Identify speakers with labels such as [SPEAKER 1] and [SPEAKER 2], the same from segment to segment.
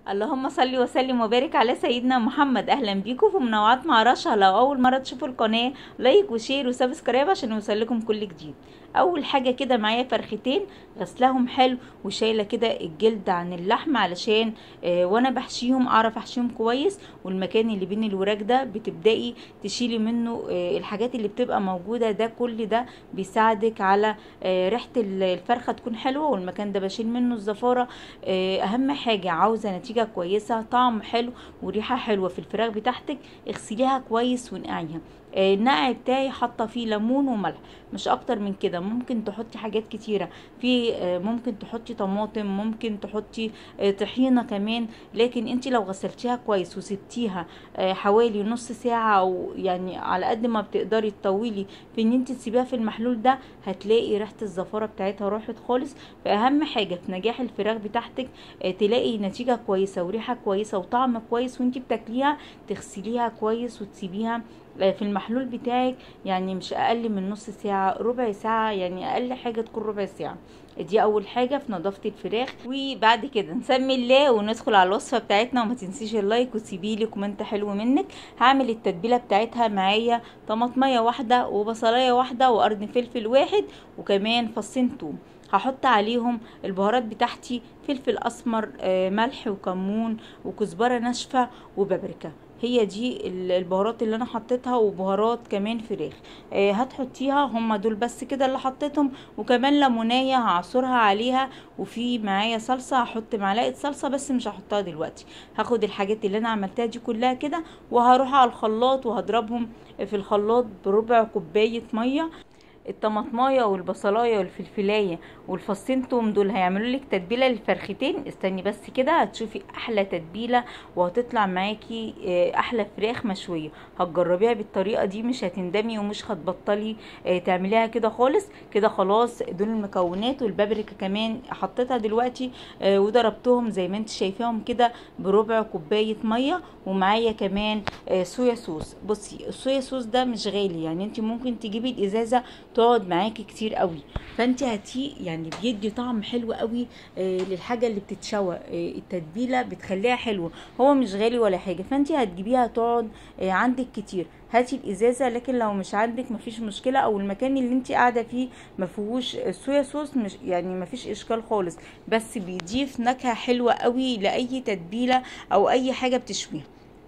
[SPEAKER 1] اللهم صل وسلم وبارك على سيدنا محمد. اهلا بيكم في منوعات مع رشا. لو اول مره تشوفوا القناه لايك وشير وسبسكرايب عشان يوصلكم كل جديد. اول حاجه كده معايا فرختين غسلهم حلو وشايله كده الجلد عن اللحم علشان وانا بحشيهم اعرف احشيهم كويس، والمكان اللي بين الوراك ده بتبداي تشيلي منه الحاجات اللي بتبقى موجوده. ده كل ده بيساعدك على ريحه الفرخه تكون حلوه، والمكان ده بشيل منه الزفاره. اهم حاجه عاوزه نتيجه كويسه، طعم حلو وريحه حلوه في الفراخ بتاعتك، اغسليها كويس ونقعيها. النقع بتاعي حاطه فيه ليمون وملح، مش اكتر من كده. ممكن تحطي حاجات كتيره في، ممكن تحطي طماطم، ممكن تحطي طحينه كمان. لكن انت لو غسلتيها كويس وسبتيها حوالي نص ساعه، او يعني على قد ما بتقدري تطولي في ان انت تسيبيها في المحلول ده، هتلاقي ريحه الزفاره بتاعتها راحت خالص. فاهم حاجه في نجاح الفراخ بتاعتك تلاقي نتيجه كويسه وريحه كويسه وطعم كويس وانت بتاكليها، تغسليها كويس وتسيبيها في المحلول بتاعك، يعني مش اقل من نص ساعة، ربع ساعة، يعني اقل حاجة تكون ربع ساعة. دي اول حاجة في نظافة الفراخ. وبعد كده نسمي الله وندخل على الوصفة بتاعتنا. وما تنسيش اللايك وتسيبيلي كومنت حلو منك. هعمل التتبيلة بتاعتها معايا طماطمية واحدة وبصلاية واحدة وقرن فلفل واحد وكمان فصين توم. هحط عليهم البهارات بتاعتي: فلفل اسمر، ملح وكمون وكزبرة ناشفة وبابريكا. هي دي البهارات اللي انا حطيتها، وبهارات كمان فراخ هتحطيها. هم دول بس كده اللي حطيتهم، وكمان ليمونية هعصرها عليها. وفي معايا صلصة، هحط معلقة صلصة بس مش هحطها دلوقتي. هاخد الحاجات اللي انا عملتها دي كلها كده وهروح على الخلاط وهضربهم في الخلاط بربع كوباية مية. الطماطمايه والبصلايه والفلفلايه والفصين توم دول هيعملوا لك تتبيله للفرختين. استني بس كده هتشوفي احلى تتبيله، وهتطلع معاكي احلى فراخ مشويه. هتجربيها بالطريقه دي مش هتندمي ومش هتبطلي تعمليها كده خالص. كده خلاص دول المكونات. والبابريكا كمان حطيتها دلوقتي وضربتهم زي ما انت شايفاهم كده بربع كوبايه ميه. ومعايا كمان صويا صوص. بصي الصويا صوص ده مش غالي، يعني انت ممكن تجيبي الازازه تقعد معاكي كتير قوي. فانت هاتيه، يعني بيدي طعم حلو قوي للحاجه اللي بتتشوى. التتبيله بتخليها حلوه. هو مش غالي ولا حاجه، فانت هتجيبيها تقعد عندك كتير. هاتي الازازه. لكن لو مش عندك مفيش مشكله، او المكان اللي انت قاعده فيه مفيهوش صويا صوص، مش يعني مفيش اشكال خالص، بس بيضيف نكهه حلوه قوي لاي تتبيله او اي حاجه بتشويها.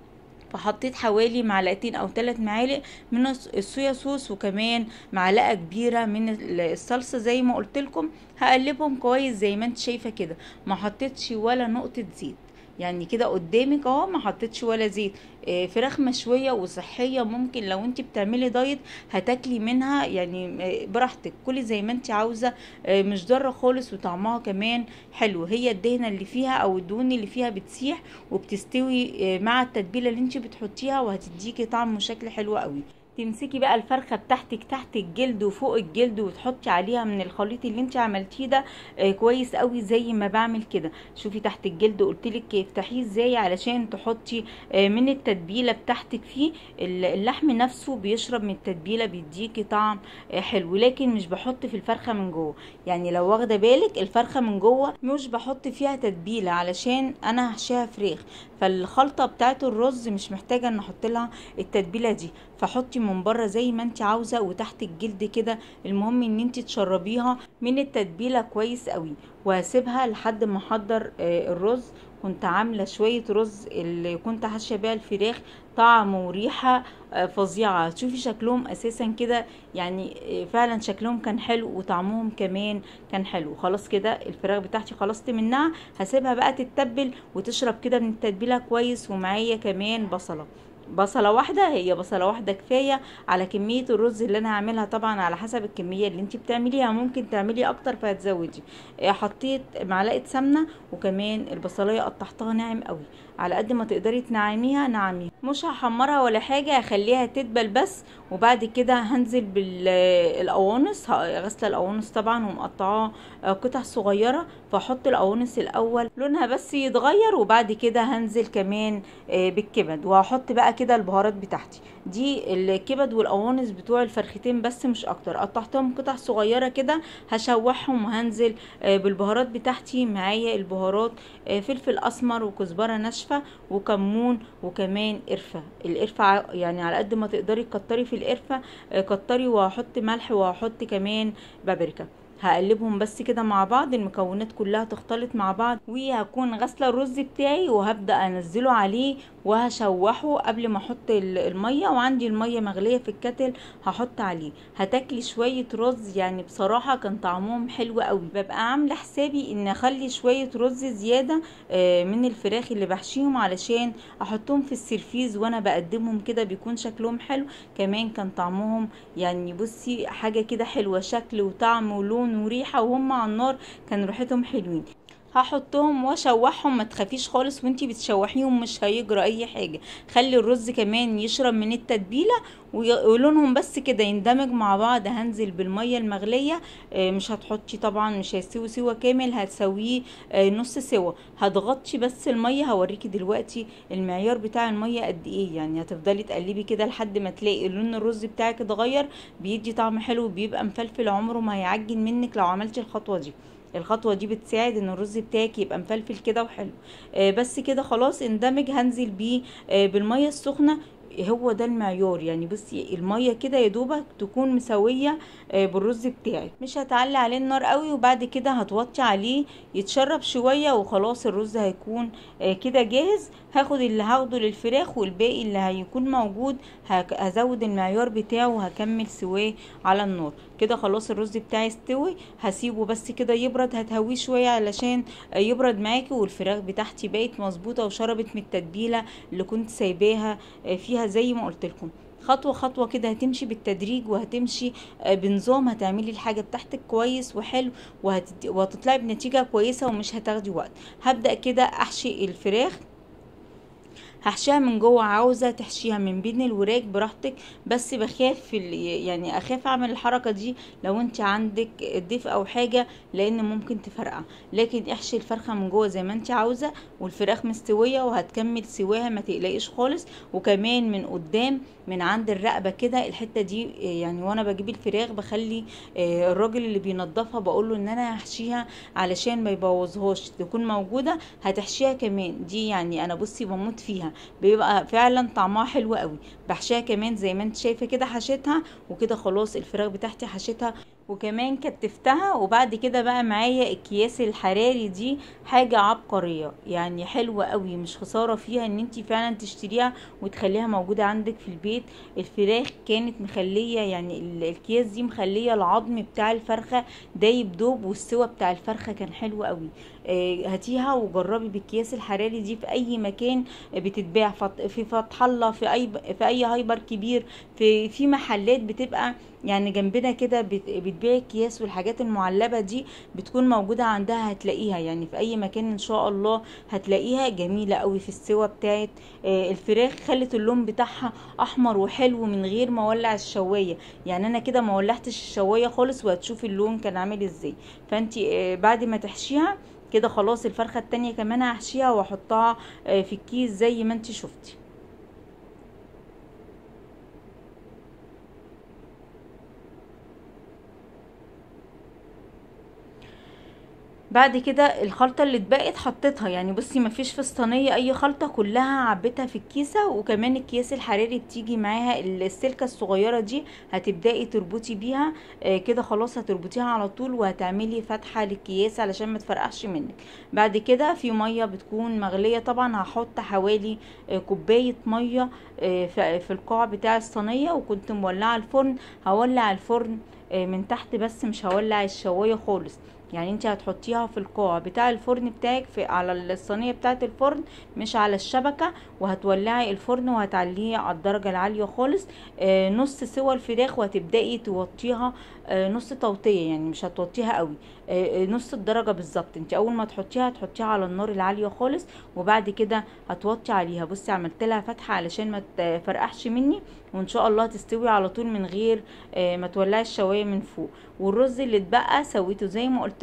[SPEAKER 1] فحطيت حوالي معلقتين او 3 معالق من الصويا صوص، وكمان معلقه كبيره من الصلصه زي ما قلت لكم. هقلبهم كويس زي ما انت شايفه كده. ما حطيتش ولا نقطه زيت، يعني كده قدامك اهو، ما حطيتش ولا زيت. فراخ مشويه وصحيه. ممكن لو انت بتعملي دايت هتاكلي منها، يعني براحتك، كلي زي ما انت عاوزه. مش ضاره خالص، وطعمها كمان حلو. هي الدهنه اللي فيها او الدهون اللي فيها بتسيح وبتستوي مع التتبيله اللي انت بتحطيها، وهتديكي طعم وشكل حلو قوي. تمسكي بقى الفرخه بتاعتك تحت الجلد وفوق الجلد، وتحطي عليها من الخليط اللي انت عملتيه ده كويس قوي زي ما بعمل كده. شوفي تحت الجلد قلتلك افتحيه ازاي علشان تحطي من التتبيله بتاعتك فيه. اللحم نفسه بيشرب من التتبيله، بيديكي طعم حلو. لكن مش بحط في الفرخه من جوه، يعني لو واخده بالك الفرخه من جوه مش بحط فيها تتبيله علشان انا هحشيها فراخ. فالخلطه بتاعت الرز مش محتاجه ان احط لها التتبيله دي. فحطي من بره زي ما انت عاوزه وتحت الجلد كده. المهم ان انت تشربيها من التتبيله كويس قوي. وهسيبها لحد ما احضر الرز. كنت عامله شويه رز اللي كنت حاشيه بيها الفراخ، طعم وريحه فظيعه. تشوفي شكلهم اساسا كده، يعني فعلا شكلهم كان حلو وطعمهم كمان كان حلو. خلاص كده الفراخ بتاعتي خلصت منها. هسيبها بقى تتبل وتشرب كده من التتبيله كويس. ومعايا كمان بصلة واحدة، هي بصلة واحدة كفاية على كمية الرز اللي انا هعملها. طبعا على حسب الكمية اللي انت بتعمليها، ممكن تعملي اكتر فهتزودي. حطيت معلقة سمنة، وكمان البصلاية قطعتها ناعم قوي على قد ما تقدري تنعميها نعميها. مش هحمرها ولا حاجة، هخليها تدبل بس. وبعد كده هنزل بالقوانص. غسله القوانص طبعا ومقطعاه قطع صغيرة. فاحط القوانص الاول لونها بس يتغير، وبعد كده هنزل كمان بالكبد. وهحط بقى كده البهارات بتاعتي دي، الكبد والقوانص بتوع الفرختين بس مش اكتر. قطعتهم قطع صغيره كده، هشوحهم وهنزل بالبهارات بتاعتي. معايا البهارات فلفل اسمر وكزبره ناشفه وكمون وكمان قرفه. القرفه يعني على قد ما تقدري تكتري في القرفه كتري، وهحط ملح وهحط كمان بابريكا. هقلبهم بس كده مع بعض، المكونات كلها تختلط مع بعض. وهكون غاسله الرز بتاعي وهبدا انزله عليه وهشوحه قبل ما احط الميه. وعندي الميه مغليه في الكتل هحط عليه. هتاكلي شويه رز يعني بصراحه كان طعمهم حلو قوي. ببقى عامله حسابي ان اخلي شويه رز زياده من الفراخ اللي بحشيهم علشان احطهم في السرفيز وانا بقدمهم كده، بيكون شكلهم حلو. كمان كان طعمهم يعني بصي حاجه كده حلوه، شكل وطعم ولون وريحه، وهم على النار كان ريحتهم حلوين. هحطهم واشوحهم، ما تخافيش خالص وانتي بتشوحيهم مش هيجرى اي حاجه. خلي الرز كمان يشرب من التتبيله ولونهم بس كده يندمج مع بعض. هنزل بالميه المغليه، مش هتحطي طبعا، مش هيستوي سوا كامل، هتسويه نص سوا. هتغطي بس الميه. هوريكي دلوقتي المعيار بتاع الميه قد ايه. يعني هتفضلي تقلبي كده لحد ما تلاقي لون الرز بتاعك اتغير، بيدي طعم حلو، بيبقى مفلفل، عمره ما هيعجن منك لو عملتي الخطوه دي. الخطوه دي بتساعد ان الرز بتاعك يبقى مفلفل كده وحلو. بس كده خلاص اندمج. هنزل بيه بالميه السخنه. هو ده المعيار. يعني بصي الميه كده يا دوبك تكون مسويه بالرز بتاعك، مش هتعلي عليه النار قوي. وبعد كده هتوطي عليه يتشرب شويه وخلاص الرز هيكون كده جاهز. هاخد اللي هاخده للفراخ والباقي اللي هيكون موجود هزود المعيار بتاعه وهكمل سواه على النار. كده خلاص الرز بتاعي استوي. هسيبه بس كده يبرد، هتهويه شويه علشان يبرد معاكي. والفراخ بتاعتي بقت مظبوطه وشربت من التتبيله اللي كنت سايباها فيها زي ما قلت لكم. خطوه خطوه كده هتمشي بالتدريج وهتمشي بنظام. هتعملي الحاجه بتاعتك كويس وحلو وهتطلعي بنتيجه كويسه ومش هتاخدي وقت. هبدا كده احشي الفراخ. هحشيها من جوه، عاوزه تحشيها من بين الوراك براحتك، بس بخاف يعني اخاف اعمل الحركه دي لو انت عندك ضيف او حاجه، لان ممكن تفرقع. لكن احشي الفرخه من جوه زي ما انت عاوزه، والفراخ مستويه وهتكمل سواها ما تقلقيش خالص. وكمان من قدام من عند الرقبه كده الحته دي، يعني وانا بجيب الفراخ بخلي الراجل اللي بينضفها بقول له ان انا هحشيها علشان ما يبوظهاش، تكون موجوده. هتحشيها كمان دي، يعني انا بصي بموت فيها، بيبقى فعلا طعمها حلو قوي. بحشيها كمان زي ما انت شايفه كده حشيتها. وكده خلاص الفراخ بتاعتي حشيتها وكمان كتفتها. وبعد كده بقى معايا الاكياس الحراري دي، حاجة عبقرية يعني حلوة قوي، مش خسارة فيها ان انتي فعلا تشتريها وتخليها موجودة عندك في البيت. الفراخ كانت مخلية، يعني الاكياس دي مخلية العظم بتاع الفرخة دايب دوب، والسوى بتاع الفرخة كان حلو قوي. هاتيها وجربي بالاكياس الحراري دي في اي مكان بتتباع، في فتح الله، في اي هايبر كبير، في محلات بتبقى يعني جنبنا كده بتبيع اكياس، والحاجات المعلبة دي بتكون موجودة عندها. هتلاقيها يعني في اي مكان ان شاء الله هتلاقيها جميلة قوي في السوا بتاعت الفراخ. خلت اللون بتاعها احمر وحلو من غير ما اولع الشواية. يعني انا كده ما ولعتش الشواية خالص، وهتشوفي اللون كان عامل ازاي. فانتي بعد ما تحشيها كده خلاص الفرخة التانية كمان هحشيها واحطها في الكيس زي ما انتي شفتي. بعد كده الخلطة اللي اتبقت حطيتها، يعني بصي مفيش في الصينية اي خلطة، كلها عبيتها في الكيسة. وكمان الكيس الحراري بتيجي معاها السلكة الصغيرة دي، هتبدأي تربطي بيها كده خلاص. هتربطيها على طول وهتعملي فتحة للكياس علشان ما تفرقعش منك. بعد كده في مية بتكون مغلية طبعا، هحط حوالي كوباية مية في القاع بتاع الصينية. وكنت مولعة الفرن، هولع الفرن من تحت بس، مش هولع الشواية خالص. يعني انت هتحطيها في القاع بتاع الفرن بتاعك على الصينيه بتاعه الفرن، مش على الشبكه. وهتولعي الفرن وهتعليه على الدرجه العاليه خالص. نص سوا الفراخ، وهتبداي توطيها نص توطيه، يعني مش هتوطيها قوي، نص الدرجه بالظبط. انت اول ما تحطيها هتحطيها على النار العاليه خالص، وبعد كده هتوطي عليها. بصي عملت لها فتحه علشان ما تفرقعش مني، وان شاء الله تستوي على طول من غير ما تولعي الشوايه من فوق. والرز اللي اتبقى سويته زي ما قلت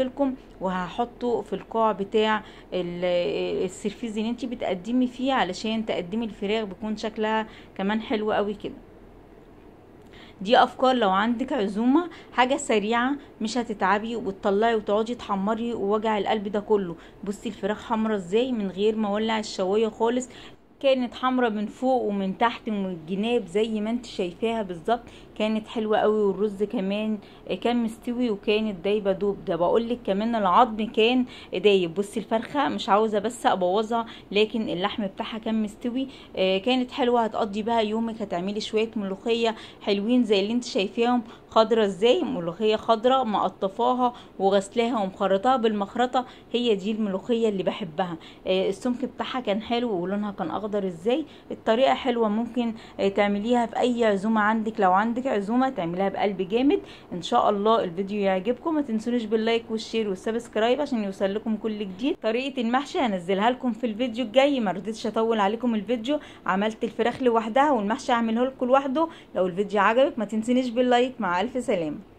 [SPEAKER 1] لكم، وهحطه في القاع بتاع السرفيز اللي انت بتقدمي فيه علشان تقدمي الفراخ بيكون شكلها كمان حلو قوي كده. دي افكار لو عندك عزومه، حاجه سريعه مش هتتعبي وتطلعي وتقعدي تحمري ووجع القلب ده كله. بصي الفراخ حمرا ازاي من غير ما اولع الشوايه خالص، كانت حمرا من فوق ومن تحت ومن الجناب زي ما انت شايفاها بالظبط، كانت حلوه قوي. والرز كمان كان مستوي وكانت دايبه دوب. ده بقولك كمان العظم كان دايب. بصي الفرخه مش عاوزه بس ابوظها، لكن اللحم بتاعها كان مستوي. كانت حلوه، هتقضي بها يومك. هتعملي شويه ملوخيه حلوين زي اللي انت شايفاهم، خضرة ازاي، ملوخيه خضرة مقطفاها وغسلاها ومخرطاها بالمخرطه، هي دي الملوخيه اللي بحبها. السمك بتاعها كان حلو ولونها كان اخضر ازاي. الطريقه حلوه، ممكن تعمليها في اي عزومه عندك. لو عندك عزومه تعمليها بقلب جامد. ان شاء الله الفيديو يعجبكم، ما تنسونيش باللايك والشير والسبسكرايب عشان يوصل لكم كل جديد. طريقه المحشي هنزلها لكم في الفيديو الجاي، ما رضيتش اطول عليكم الفيديو، عملت الفراخ لوحدها والمحشي هعمله لكم لوحده. لو الفيديو عجبك ما تنسونيش باللايك. مع الف سلامه.